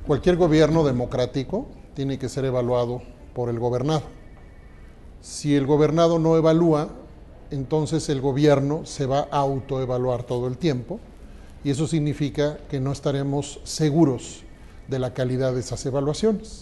Cualquier gobierno democrático tiene que ser evaluado por el gobernado. Si el gobernado no evalúa, entonces el gobierno se va a autoevaluar todo el tiempo y eso significa que no estaremos seguros de la calidad de esas evaluaciones.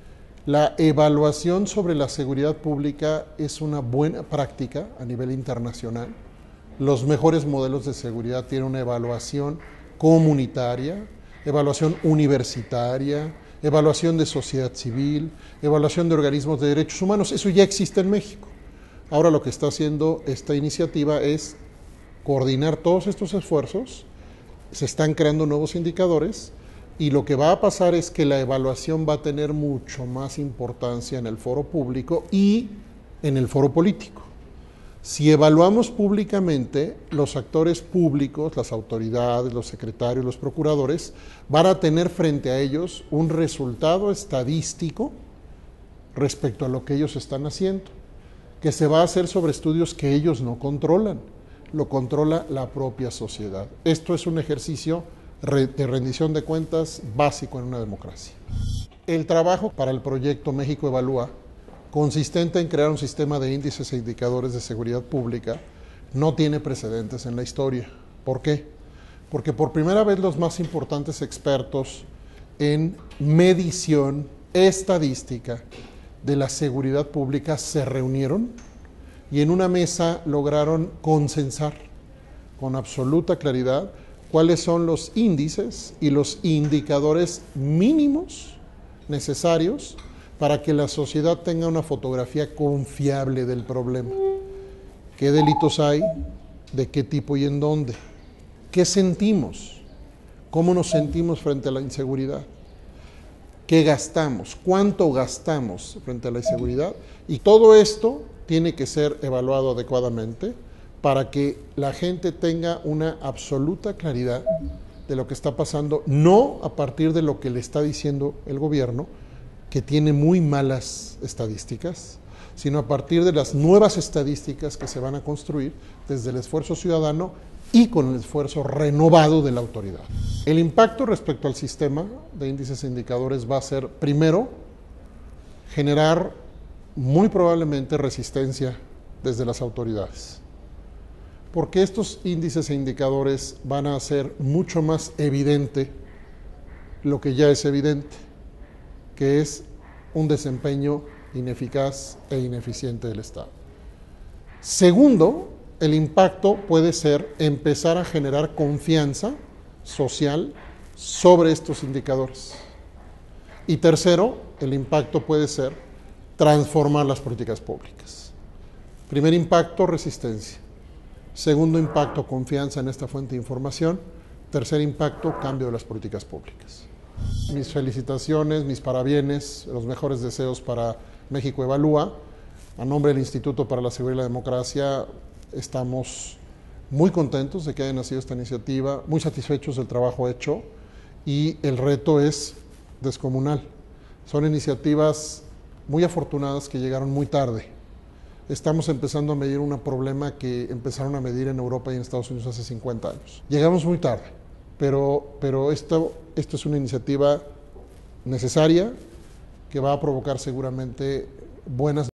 La evaluación sobre la seguridad pública es una buena práctica a nivel internacional. Los mejores modelos de seguridad tienen una evaluación comunitaria, evaluación universitaria, evaluación de sociedad civil, evaluación de organismos de derechos humanos. Eso ya existe en México. Ahora lo que está haciendo esta iniciativa es coordinar todos estos esfuerzos. Se están creando nuevos indicadores y lo que va a pasar es que la evaluación va a tener mucho más importancia en el foro público y en el foro político. Si evaluamos públicamente, los actores públicos, las autoridades, los secretarios, los procuradores, van a tener frente a ellos un resultado estadístico respecto a lo que ellos están haciendo, que se va a hacer sobre estudios que ellos no controlan, lo controla la propia sociedad. Esto es un ejercicio de rendición de cuentas básico en una democracia. El trabajo para el proyecto México Evalúa, consistente en crear un sistema de índices e indicadores de seguridad pública, no tiene precedentes en la historia. ¿Por qué? Porque por primera vez los más importantes expertos en medición estadística de la seguridad pública se reunieron y en una mesa lograron consensar con absoluta claridad cuáles son los índices y los indicadores mínimos necesarios para que la sociedad tenga una fotografía confiable del problema. ¿Qué delitos hay? ¿De qué tipo y en dónde? ¿Qué sentimos? ¿Cómo nos sentimos frente a la inseguridad? ¿Qué gastamos? ¿Cuánto gastamos frente a la inseguridad? Y todo esto tiene que ser evaluado adecuadamente para que la gente tenga una absoluta claridad de lo que está pasando, no a partir de lo que le está diciendo el gobierno, que tiene muy malas estadísticas, sino a partir de las nuevas estadísticas que se van a construir desde el esfuerzo ciudadano y con el esfuerzo renovado de la autoridad. El impacto respecto al sistema de índices e indicadores va a ser, primero, generar muy probablemente resistencia desde las autoridades, porque estos índices e indicadores van a hacer mucho más evidente lo que ya es evidente, que es un desempeño ineficaz e ineficiente del Estado. Segundo, el impacto puede ser empezar a generar confianza social sobre estos indicadores. Y tercero, el impacto puede ser transformar las políticas públicas. Primer impacto, resistencia. Segundo impacto, confianza en esta fuente de información. Tercer impacto, cambio de las políticas públicas. Mis felicitaciones, mis parabienes, los mejores deseos para México Evalúa. A nombre del Instituto para la Seguridad y la Democracia, estamos muy contentos de que haya nacido esta iniciativa, muy satisfechos del trabajo hecho y el reto es descomunal. Son iniciativas muy afortunadas que llegaron muy tarde. Estamos empezando a medir un problema que empezaron a medir en Europa y en Estados Unidos hace 50 años. Llegamos muy tarde, pero esto es una iniciativa necesaria que va a provocar seguramente buenas